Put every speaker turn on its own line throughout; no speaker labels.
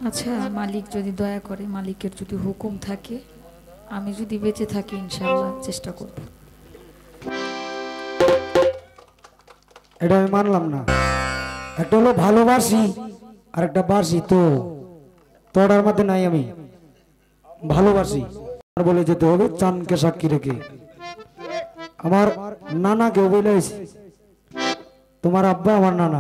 আচ্ছা, মালিক যদি দয়া করে, মালিকের যদি হুকুম থাকে, আমি যদি বেঁচে থাকি ইনশাআল্লাহ চেষ্টা করব।
এটা আমি মানলাম না। একটা হলো ভালোবাসি আর একটা বাসি, তো তোড়ার মধ্যে নাই। আমি ভালোবাসি আর বলে যেতে হবে চানকে সাক্ষী রেখে। আমার নানাকে বলেছি, তোমার আব্বা আমার নানা।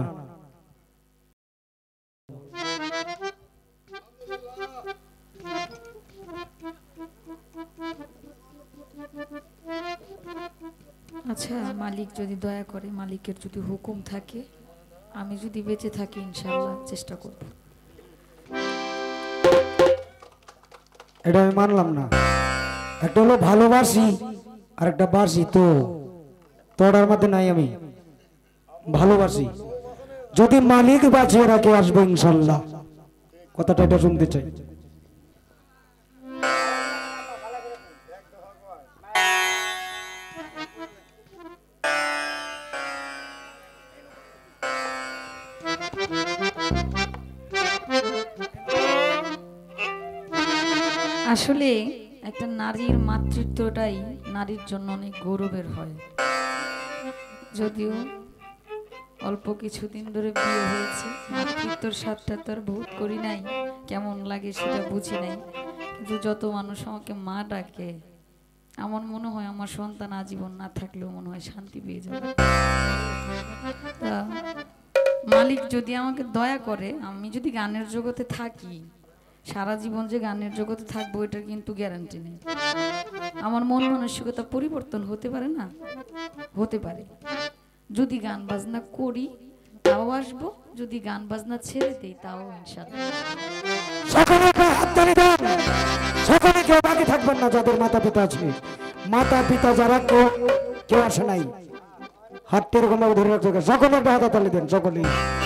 আচ্ছা, মালিক যদি দয়া করে, মালিকের যদি হুকুম থাকে, আমি যদি বেঁচে থাকি ইনশাআল্লাহ চেষ্টা করব।
এটা আমি মানলাম না। একটা হলো ভালোবাসি আর একটা বাসি, তো তোড়ার মধ্যে নাই। আমি ভালোবাসি, যদি মালিক বাঁচিয়ে রাখে আসবো ইনশাল্লাহ। কথাটা এটা শুনতে চাই।
আসলে একটা নারীর মাতৃত্বটাই নারীর জন্য অনেক গৌরবের হয়। যদিও অল্প কিছুদিন ধরে বিয়ে হয়েছে, মাতৃত্বর স্বাদটা তো আর ভোগ করি নাই, কেমন লাগে সেটা বুঝি নাই। কিন্তু যত মানুষ আমাকে মা ডাকে, আমার মনে হয় আমার সন্তান আজীবন না থাকলেও মনে হয় শান্তি পেয়ে যাবে। তা মালিক যদি আমাকে দয়া করে, আমি যদি গানের জগতে থাকি, সারা জীবন যে গানের জগতে থাকবো এটার কিন্তু গ্যারান্টি নেই। আমার মন মানসিকতা পরিবর্তন হতে পারে না, হতে পারে। যদি গান বাজনা করি তাও আসবো, যদি গান বাজনা ছেড়ে দেই তাও ইনশাআল্লাহ।
সকলে হাততালি দেন। সকলে কেউ বাকি থাকবেন না, যাদের মাতা পিতা আছে। মাতা পিতা যারা কেউ আসে নাই, হাতটা এরকম ভাবে ধরে রাখছে। সকলে একটা হাততালি দেন সকলে।